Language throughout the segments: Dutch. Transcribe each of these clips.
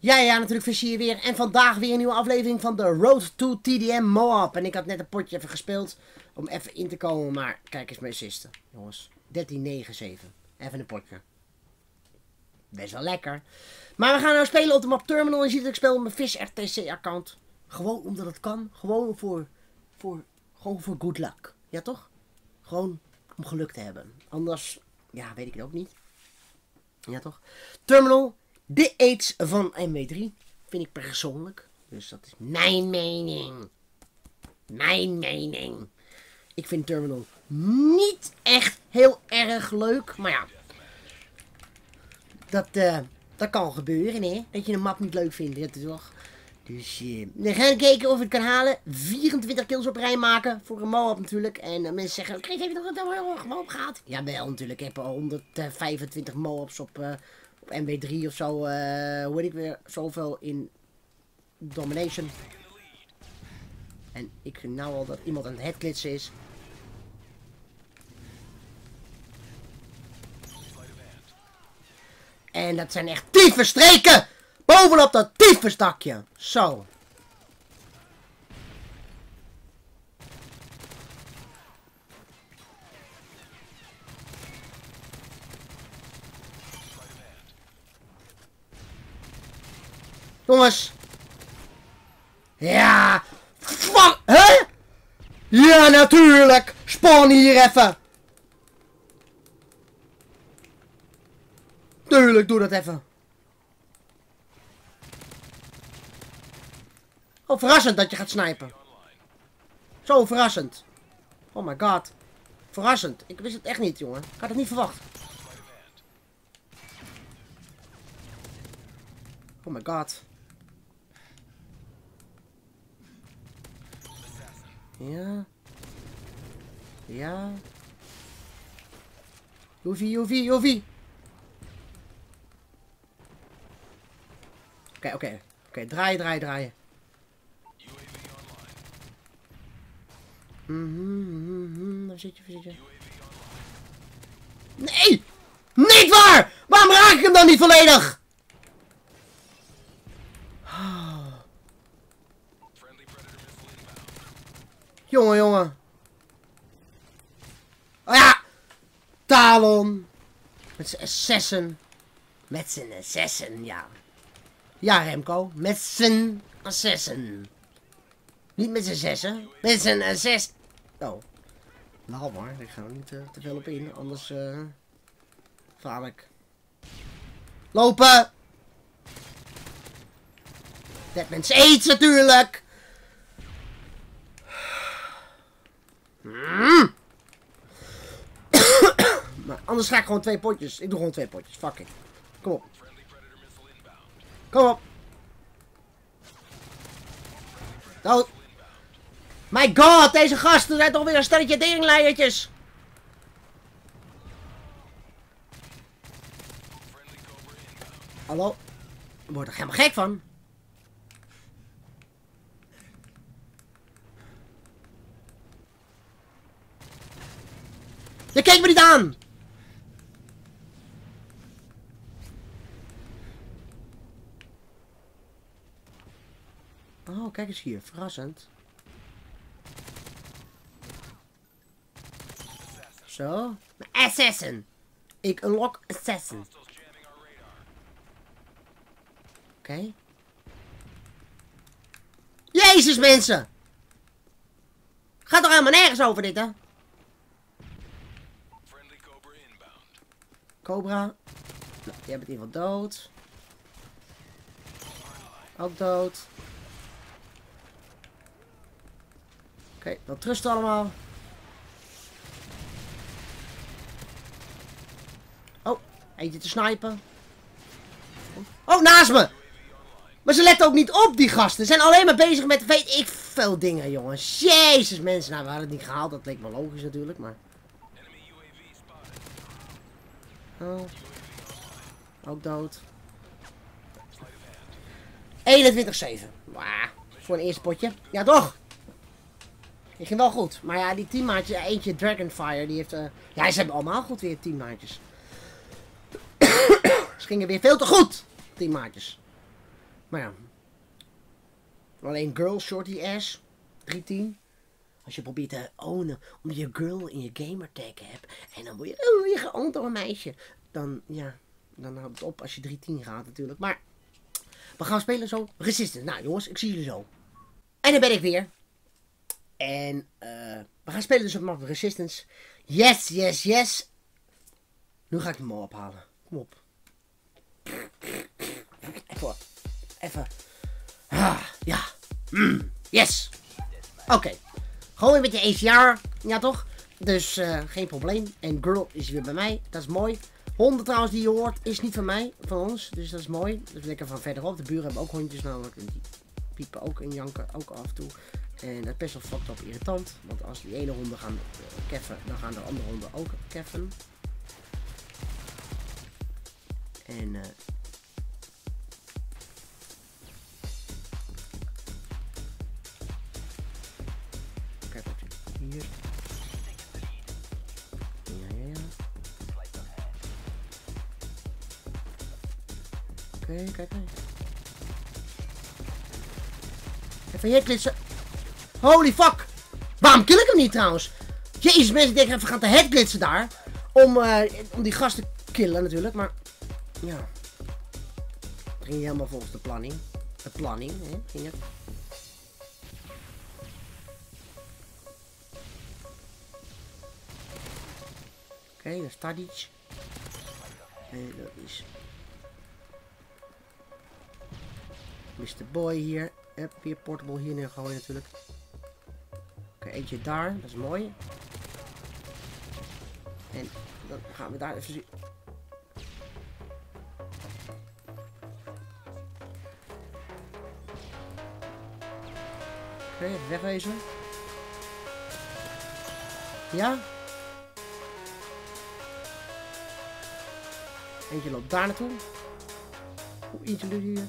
Ja, natuurlijk Visser hier weer. En vandaag weer een nieuwe aflevering van de Road to TDM Moab. En ik had net een potje even gespeeld om even in te komen. Maar kijk eens mijn assisten, jongens. 13-9-7. Even een potje. Best wel lekker. Maar we gaan nou spelen op de map Terminal. Je ziet dat ik speel op mijn Fish RTC account. Gewoon omdat het kan. Gewoon voor good luck. Ja toch? Gewoon om geluk te hebben. Anders, ja, weet ik het ook niet. Ja toch? Terminal. De aids van MW3 vind ik persoonlijk. Dus dat is mijn mening. Mijn mening. Ik vind Terminal niet echt heel erg leuk. Maar ja. Dat kan gebeuren, hè. Dat je een map niet leuk vindt. Dat is toch. Dus we gaan kijken of ik het kan halen. 24 kills op rij maken. Voor een Moab natuurlijk. En mensen zeggen, Chris, heb je nog een Moab gehad? Jawel, natuurlijk. Ik heb al 125 Moabs op MW3 of zo. Hoe weet ik weer. Zoveel in Domination. En ik vind nou al dat iemand aan het headglitsen is. En dat zijn echt tyfusstreken! Bovenop dat tyfusdakje. Zo. Jongens. Ja. Fuck. Hè? Ja, natuurlijk. Spawn hier even. Tuurlijk, doe dat even. Oh, verrassend dat je gaat snipen. Zo verrassend. Oh my god. Verrassend. Ik wist het echt niet, jongen. Ik had het niet verwacht. Oh my god. Ja. Ja. Joevie. Oké, draaien. Waar zit je? Nee! Niet waar! Waarom raak ik hem dan niet volledig? Oh. Jongen. Oh ja! Talon. Met zijn assassin, ja. Ja, Remco. Met zijn assassin. Niet met zijn zessen. Met zijn assassin. Oh. Nou maar, ik ga er niet te veel op in. Anders faal ik. Lopen! Dat mensen aids natuurlijk! Maar anders ga ik gewoon 2 potjes. Ik doe gewoon 2 potjes. Fuck it. Kom op. Kom op. Dood. My god, deze gasten zijn toch weer een stelletje teringleiertjes. Hallo? Ik word er helemaal gek van. Je keek me niet aan. Oh, kijk eens hier. Verrassend. Zo. Assassin. Ik unlock assassin. Oké. Jezus, mensen. Gaat toch helemaal nergens over dit, hè? Cobra. Nou, jij bent in ieder geval dood. Ook dood. Oké, dan trusten allemaal. Oh, eentje te snipen. Oh, naast me! Maar ze letten ook niet op, die gasten. Ze zijn alleen maar bezig met weet ik veel dingen, jongens. Jezus, mensen. Nou, we hadden het niet gehaald. Dat leek me logisch natuurlijk, maar... Oh. Ook dood. 21-7. Wauw. Voor een eerste potje. Ja, toch? Die ging wel goed. Maar ja, die teammaatjes, eentje Dragonfire, die heeft... ja, ze hebben allemaal goed weer teammaatjes. Ze gingen weer veel te goed, teammaatjes. Maar ja. Alleen girl shorty ass. 310. Als je probeert te ownen omdat je girl in je gamertag hebt. En dan word je geowned door een meisje. Dan, ja. Dan houdt het op als je 310 gaat natuurlijk. Maar we gaan spelen zo. Resistance. Nou jongens, ik zie jullie zo. En daar ben ik weer. En we gaan spelen dus op map Resistance. Yes, yes, yes. Nu ga ik hem al ophalen. Kom op. Even. Ja. Yes. Oké. Gewoon weer met je ACR. Ja toch? Dus geen probleem. En girl is weer bij mij. Dat is mooi. Honden trouwens die je hoort is niet van mij. Van ons. Dus dat is mooi. Dus lekker van verderop. De buren hebben ook hondjes namelijk. En die piepen ook en janken ook af en toe. En dat is best wel fucked up irritant. Want als die ene honden gaan keffen, dan gaan de andere honden ook keffen. En kijk wat hier. Ja. Oké, kijk. Even hier klitsen. Holy fuck! Waarom kill ik hem niet trouwens? Jezus, mensen denken even gaan te headglitsen daar. Om die gast te killen natuurlijk, maar ja. Het ging helemaal volgens de planning. De planning, hè, ging het. Oké, dat is Tadic. En dat is Mr. Boy hier. Heb weer portable hier neergooien natuurlijk. Oké, eentje daar, dat is mooi. En dan gaan we daar even zien. Oké, even wegwezen. Ja. Eentje loopt daar naartoe. Hoe eentje doet hier.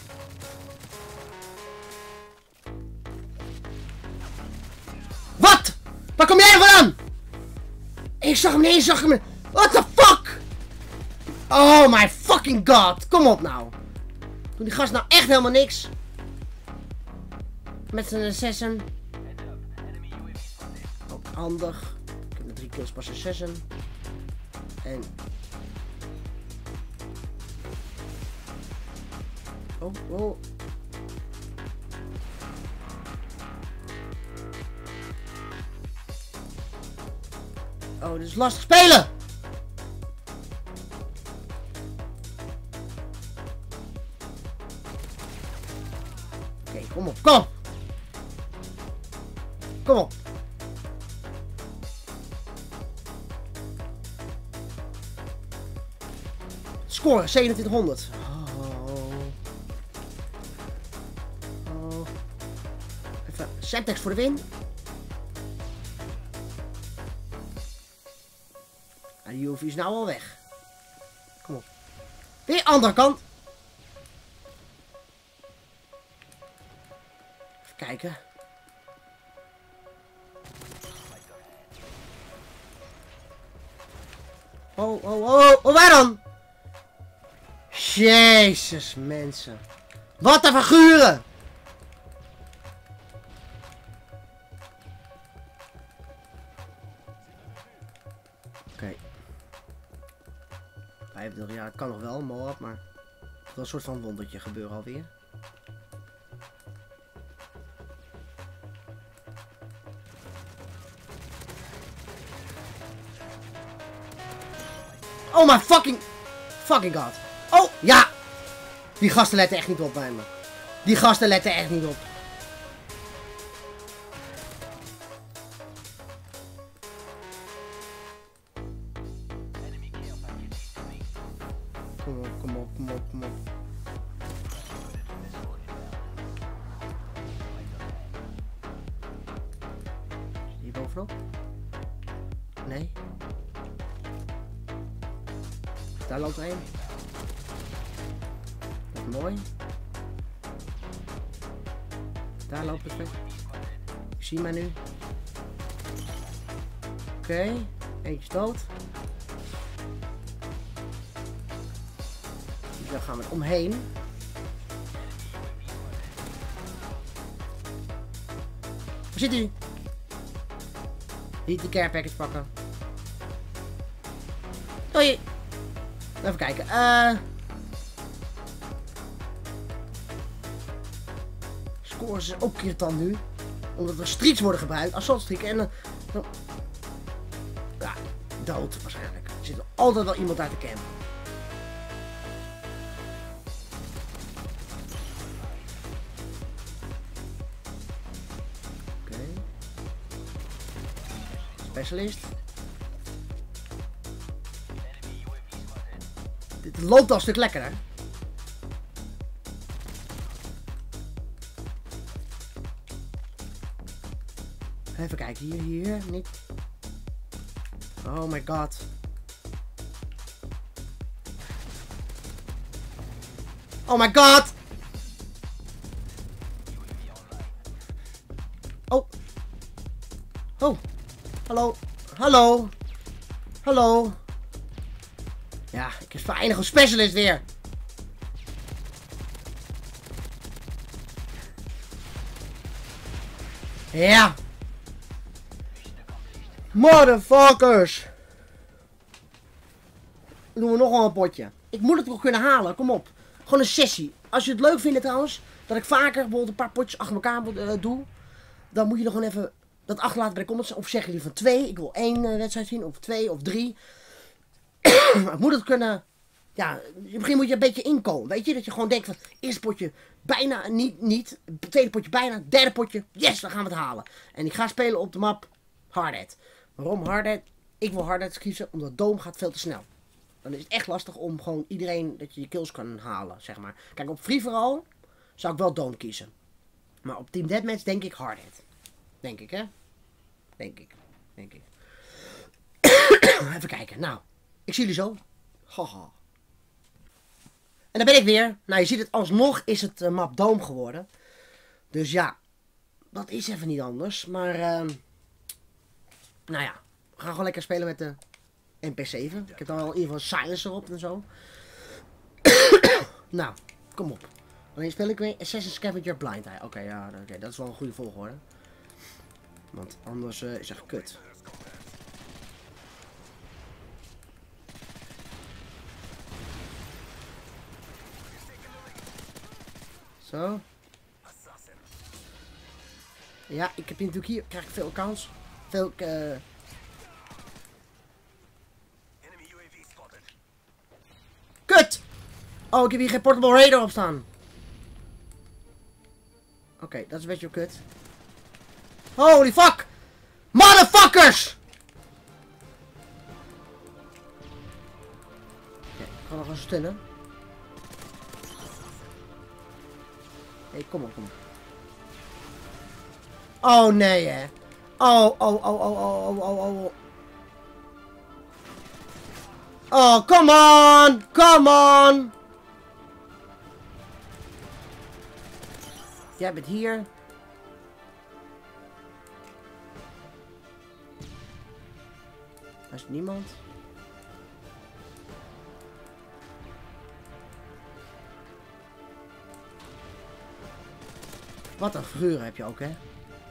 Wat? Waar kom jij vandaan? Ik zag hem niet, ik zag hem. What the fuck? Oh my fucking god. Kom op nou. Doe die gast nou echt helemaal niks. Met zijn assassin. Ook handig. Ik heb met 3 kills pas assassin. En oh. Oh, dit is lastig spelen! Oké, kom op, kom! Kom op! Score 2700. Even Semtex voor de win. Die UV is nou al weg. Kom op. Weer andere kant. Even kijken. Oh, waar dan? Jezus, mensen. Wat een figuren! Oké. 25 jaar kan nog wel, Moab, maar er wil een soort van wondertje gebeuren alweer. Oh my fucking god. Oh, ja! Die gasten letten echt niet op bij me. Die gasten letten echt niet op. Kom op. Hier bovenop? Nee. Daar loopt er een. Dat is mooi. Daar loopt het weg. Je ziet mij nu. Oké. Eentje dood. Dus daar gaan we omheen. zit hij? Niet de care package pakken. Doei. Even kijken. Scores is ook irritant nu. Omdat er streaks worden gebruikt. Assault streak. En dan... Ja, dood waarschijnlijk. Er zit altijd wel iemand uit de camp. Oké. Specialist. Dit loopt al een stuk lekkerder. Even kijken, hier, niet. Oh my god. Oh my god! Oh. Oh. Hallo. Hallo. Hallo. Ja, ik is verenigd een specialist weer. Ja. Motherfuckers. Doen we nog wel een potje. Ik moet het toch kunnen halen, kom op. Gewoon een sessie. Als je het leuk vindt trouwens, dat ik vaker bijvoorbeeld een paar potjes achter elkaar doe. Dan moet je er gewoon even dat achterlaten bij de comments. Of zeggen jullie van 2, ik wil 1 wedstrijd zien. Of 2 of 3. Maar ik moet het kunnen... Ja, in het begin moet je een beetje inkomen. Weet je, dat je gewoon denkt van... Eerste potje bijna niet. Tweede potje bijna. Derde potje. Yes, dan gaan we het halen. En ik ga spelen op de map Hardhead. Waarom Hardhead? Ik wil Hardhead kiezen, omdat Dome gaat veel te snel. Dan is het echt lastig om gewoon iedereen... Dat je je kills kan halen, zeg maar. Kijk, op Free For All zou ik wel Dome kiezen. Maar op Team Deathmatch denk ik Hardhead. Denk ik, hè? Denk ik. Even kijken. Nou, ik zie jullie zo. Haha. En daar ben ik weer. Nou, je ziet het alsnog is het map Dome geworden. Dus ja, dat is even niet anders. Maar, nou ja, we gaan gewoon lekker spelen met de MP7. Ik heb dan wel in ieder geval silencer op en zo. Nou, kom op. Alleen speel ik weer Assassin's Scavenger Blind Eye. Oké, ja, dat is wel een goede volgorde. Want anders is het echt kut. Zo. Ja, ik heb hier natuurlijk hier krijg ik veel kans. Veel Kut! Oh, ik heb hier geen portable radar op staan. Oké, dat is een beetje kut. Holy fuck! Motherfuckers! Oké, ik ga nog eens stunnen. Hé, kom op. Oh nee, hè. Oh. Oh, come on! Jij bent hier. Er is niemand. Wat een figuur heb je ook, hè?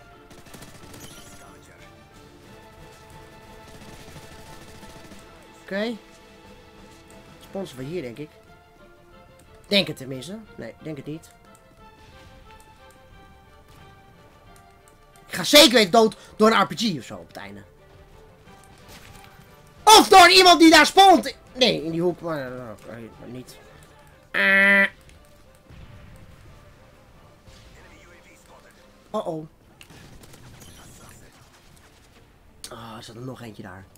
Oké. Sponsor van hier, denk ik. Denk het tenminste. Nee, denk het niet. Ik ga zeker weten dood door een RPG of zo op het einde. Of door iemand die daar spawnt. Nee, in die hoek, maar niet. Oh. Ah, er zat er nog eentje daar.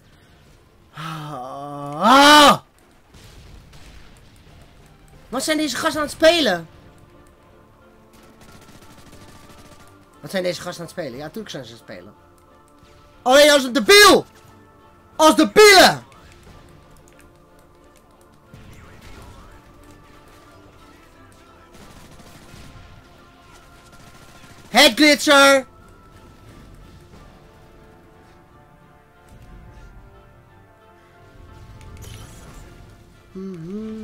Wat zijn deze gasten aan het spelen? Ja, natuurlijk zijn ze aan het spelen. Alleen als een debiel! Als debielen! Head glitcher!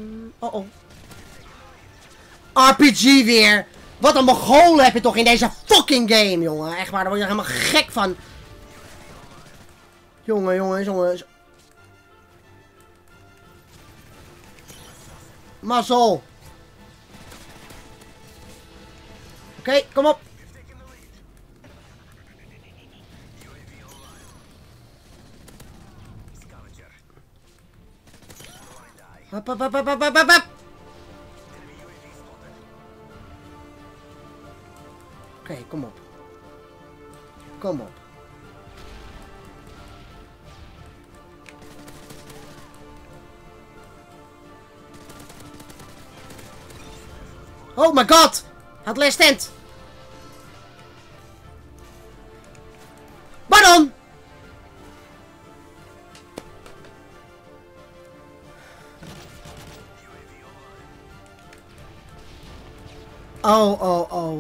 Oh. RPG weer! Wat een Mongool heb je toch in deze fucking game, jongen. Echt waar, daar word je helemaal gek van. Jongens. Mazzel. Oké, kom op. Hop. Oké, kom op. Kom op. Oh my god! Had last stand. Pardon! Oh.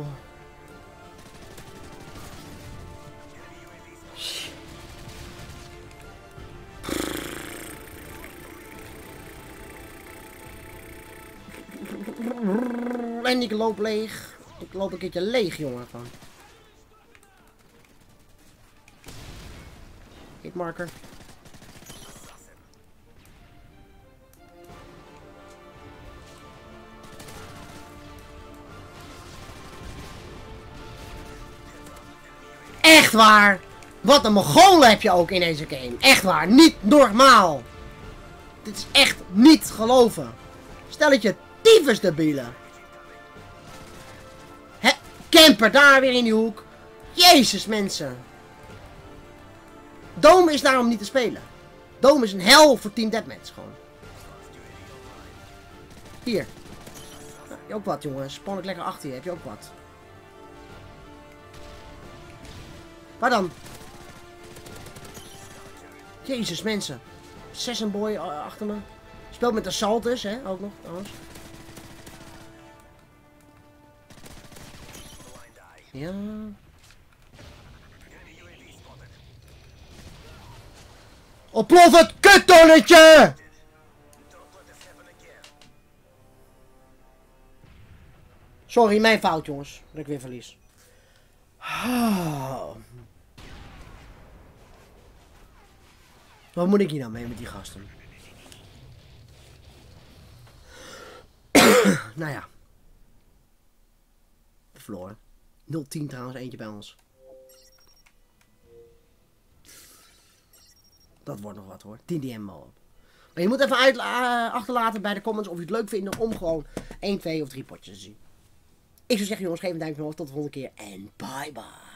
En ik loop leeg. Ik loop een keertje leeg, jongen. Van. Hitmarker. Echt waar! Wat een Mongolen heb je ook in deze game. Echt waar, niet normaal. Dit is echt niet geloven. Stelletje tyfus debielen. Camper daar weer in die hoek. Jezus mensen. Dome is daarom niet te spelen. Dome is een hel voor Team Deathmatch gewoon. Hier. Nou, heb je ook wat jongens. Span ik lekker achter je. Heb je ook wat. Waar dan? Jezus mensen. Assassin Boy achter me. Speelt met de Saltus hè. Ook nog trouwens. Ja. Ontplof het kuttonnetje! Sorry, mijn fout jongens. Dat ik weer verlies. Wat moet ik hier nou mee met die gasten? Nou ja. Verloren. 0-10 trouwens, eentje bij ons. Dat wordt nog wat hoor. TDM Moab. Maar je moet even achterlaten bij de comments of je het leuk vindt om gewoon 1, 2 of 3 potjes te zien. Ik zou zeggen jongens, geef een duimpje omhoog. Tot de volgende keer. En bye bye.